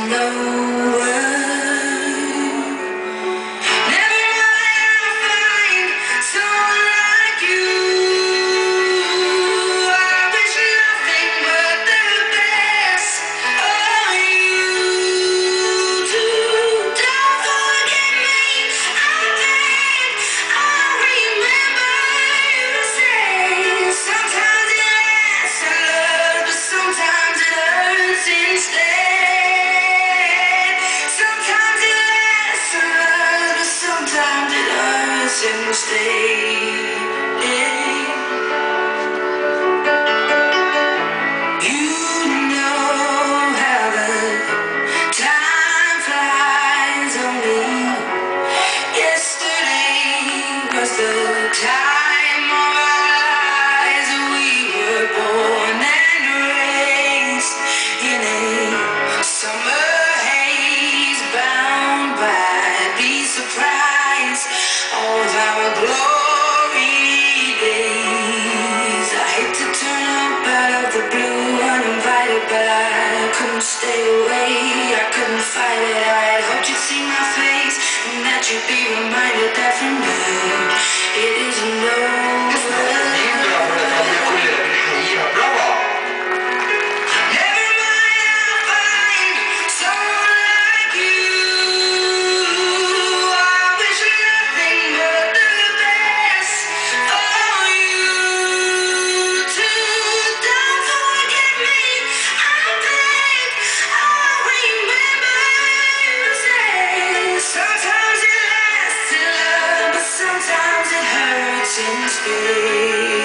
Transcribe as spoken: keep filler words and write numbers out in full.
no word. Never mind, I'll find someone like you. I wish nothing but the best for you too. Don't forget me, I beg. I'll remember you say sometimes it lasts in love, but sometimes it hurts instead. Sometimes it lasts in love, but sometimes it hurts instead. You know how the time flies on me. Yesterday was the time of our lives. We were born and raised in a summer haze, bound by the surprise of our glory days. I hate to turn up out of the blue uninvited, but I couldn't stay away. I couldn't fight it. I had hoped you'd see my face and that you'd be reminded that for me it isn't over. Never mind, I'll find someone like you. I wish nothing but the best for you too. Don't forget me, I beg. I'll remember you say sometimes it lasts in love, but sometimes it hurts instead.